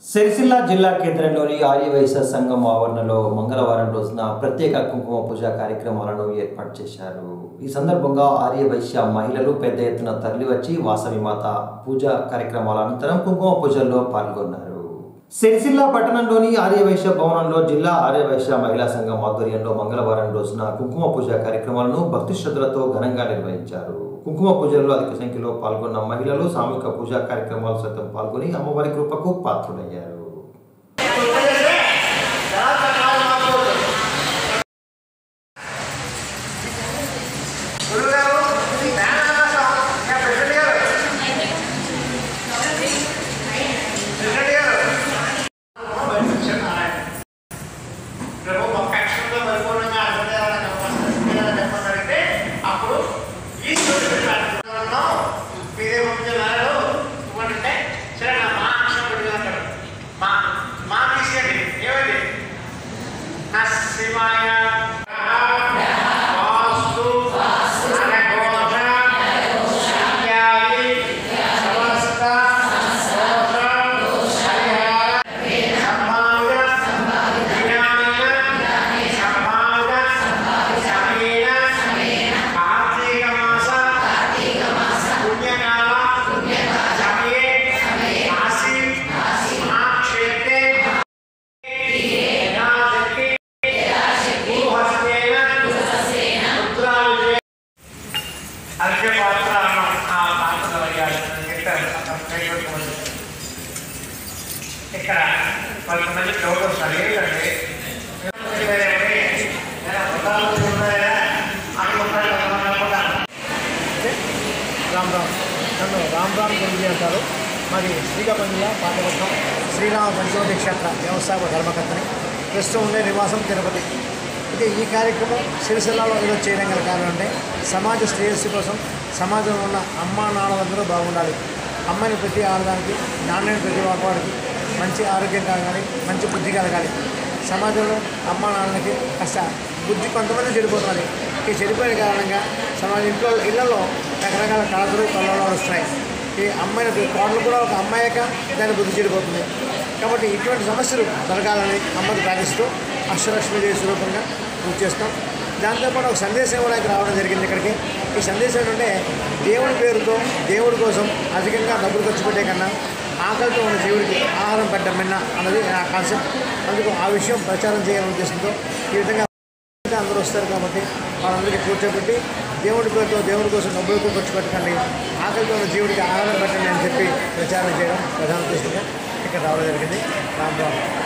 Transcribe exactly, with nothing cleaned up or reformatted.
సిరిసిల్ల జిల్లా కేంద్రంలోని ఆర్యవైశ్య సంఘం ఆవరణలో మంగళవారం రోజున ప్రత్యేక కుంకుమ పూజ కార్యక్రమాలను ఏర్పాటు చేశారు. ఈ సందర్భంగా ఆర్యవైశ్య మహిళలు పెద్ద ఎత్తున తరలివచ్చి వాసవి మాత పూజ కార్యక్రమాల అనంతరం కుంకుమ పూజల్లో పాల్గొన్నారు. సిరిసిల్ల పట్టణంలోని ఆర్యవైశ్య భవనంలో జిల్లా ఆర్యవైశ్య మహిళా సంఘం ఆధ్వర్యంలో మంగళవారం రోజున కుంకుమ పూజ కార్యక్రమాలను భక్తి శ్రద్ధలతో ఘనంగా నిర్వహించారు. కుంకుమ పూజల్లో అధిక సంఖ్యలో పాల్గొన్న మహిళలు సామూహిక పూజా కార్యక్రమాలు సైతం పాల్గొని అమ్మవారి కృపకు పాత్రులయ్యారు. ఇక్కడ కొంతమంది డౌట్ వస్తారు. ఏంటంటే రామ్ రామ్ నన్ను రామ్ రామ్ గురించి అంటారు. మరి శ్రీకాకుళం జిల్లా పాతపట్నం శ్రీరామ పంచవటి క్షేత్ర వ్యవస్థాపక ధర్మకర్తని. ప్రస్తుతం ఉండే నివాసం తిరుపతి. అయితే ఈ కార్యక్రమం సిరిసిల్లలో ఈరోజు చేయడం గల కారణం అంటే సమాజ శ్రేయస్సు కోసం సమాజంలో ఉన్న అమ్మా నాన్నలందరూ బాగుండాలి. అమ్మని ప్రతి ఆడదానికి, నాన్నని ప్రతి వాడికి మంచి ఆరోగ్యం కలగాలి, మంచి బుద్ధి కలగాలి. సమాజంలో అమ్మా నాన్నలకి కాస్త బుద్ధి కొంతమంది చెడిపోతున్నది. ఈ చెడిపోయిన కారణంగా సమాజ ఇంట్లో ఇళ్లలో రకరకాల కళలు కళలు వస్తున్నాయి. ఈ అమ్మాయిని కోడలు కూడా ఒక అమ్మాయిక దాని బుద్ధి చెడిపోతుంది. కాబట్టి ఇటువంటి సమస్యలు జరగాలని అమ్మకి ప్రార్థిస్తూ అష్టలక్ష్మీదేవి స్వరూపంగా పూజ చేస్తాం. దాంతోపాటు ఒక సందేశం ఇవ్వడానికి రావడం జరిగింది ఇక్కడికి. ఈ సందేశం ఏంటంటే దేవుడి పేరుతో దేవుడి కోసం అధికంగా డబ్బులు ఖర్చు పెట్టే కన్నా ఆకలితో ఉన్న జీవుడికి ఆహారం పెట్టమన్న అన్నది నా కాన్సెప్ట్. అందుకు ఆ విషయం ప్రచారం చేయాలని ఉద్దేశంతో ఈ విధంగా అందరూ వస్తారు కాబట్టి వాళ్ళందరికీ కూర్చోబెట్టి దేవుడి పేరుతో దేవుడి కోసం డబ్బులతో ఖర్చు పెట్టకండి, ఆకలితో ఉన్న జీవుడికి ఆహారం పెట్టండి అని చెప్పి ప్రచారం చేయడం ప్రధాన ఉద్దేశంగా ఇక్కడ రావడం జరిగింది. రామ్ రామ్.